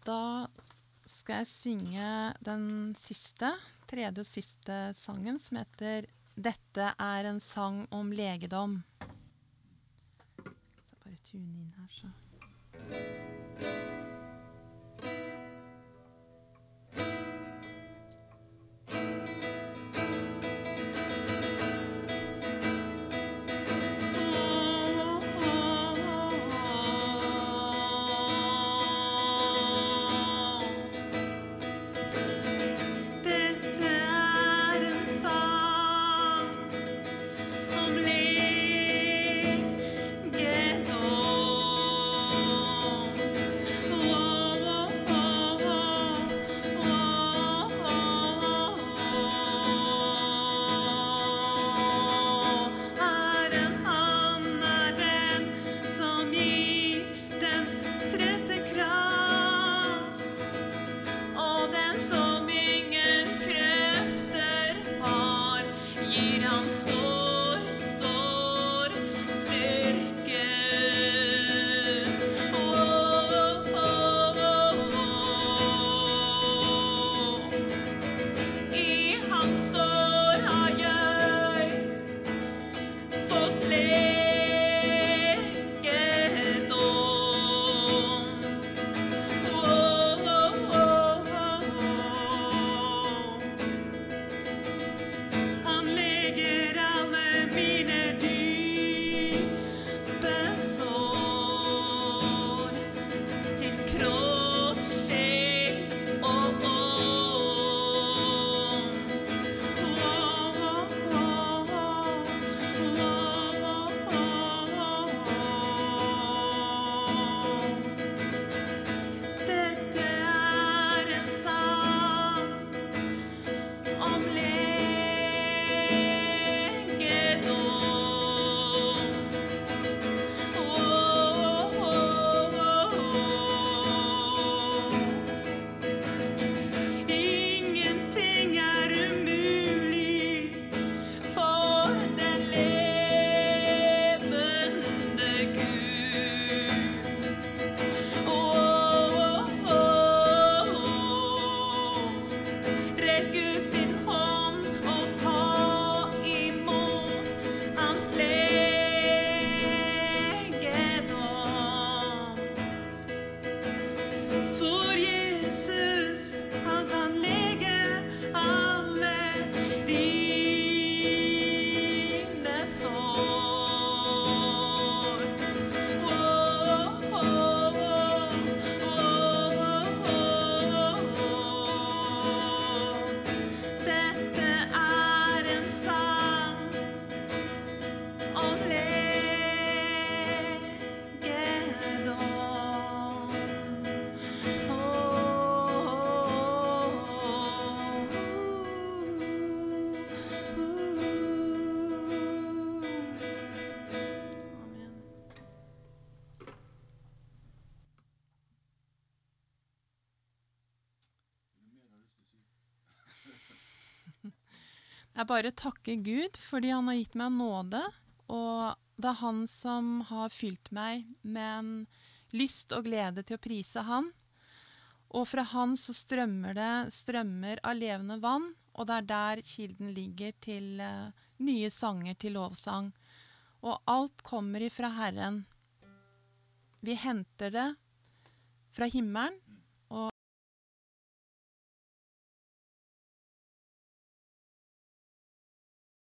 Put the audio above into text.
Da skal jeg synge den tredje og siste sangen, som heter «Dette er en sang om legedom». Så bare tune inn her, så. Jeg bare takker Gud fordi han har gitt meg nåde, og det er han som har fylt meg med en lyst og glede til å prise han. Og fra han så strømmer av levende vann, og det er der kilden ligger til nye sanger til lovsang. Og alt kommer ifra Herren. Vi henter det fra himmelen,